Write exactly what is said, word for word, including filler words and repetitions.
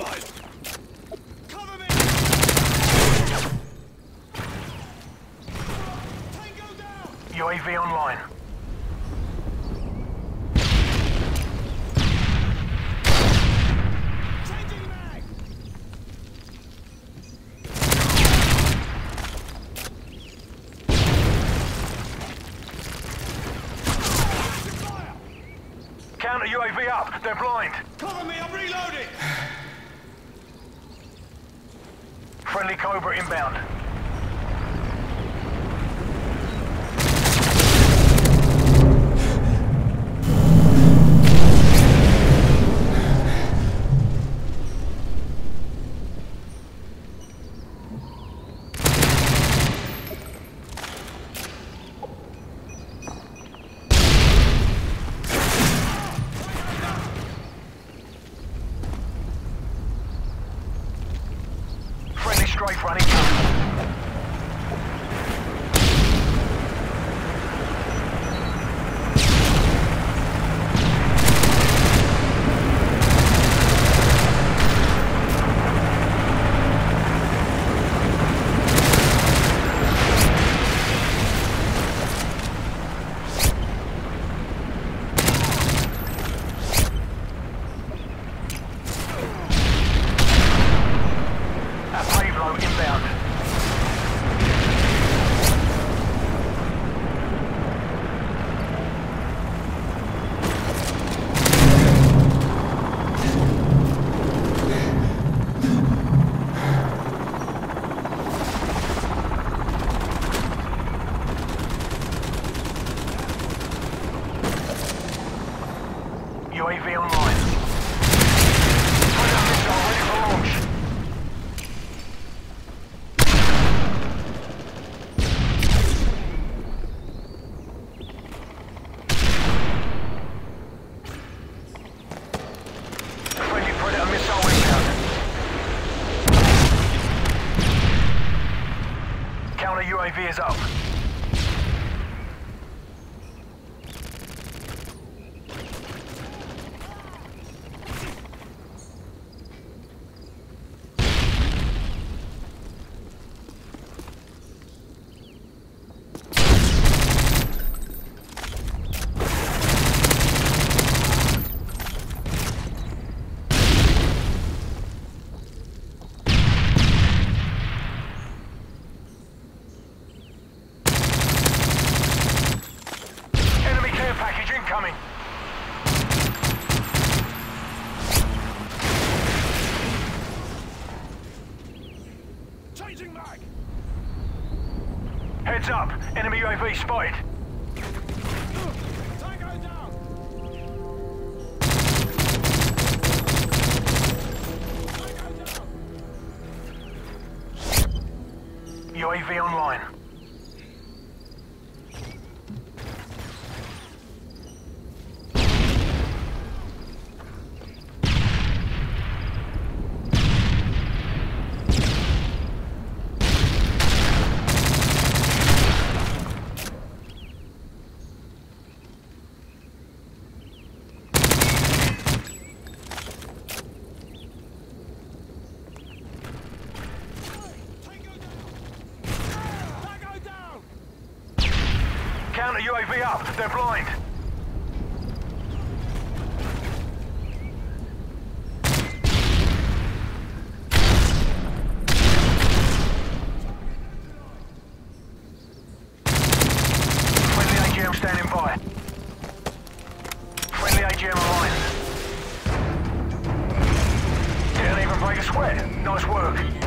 side! Cover me! Tango down! U A V online. Changing mag! Fire! Counter U A V up. They're blind. Cover me, I'm reloading! Friendly Cobra inbound. Friendly strafe running. Inbound. U A V online. Predator missile ready for launch. Friendly Predator missile inbound. Counter U A V is up. Package incoming. Changing mag! Heads up, enemy U A V spotted. Tango down! Tango down! U A V online. Counter U A V up. They're blind. Friendly A G M standing by. Friendly A G M online. Didn't even break a sweat. Nice work.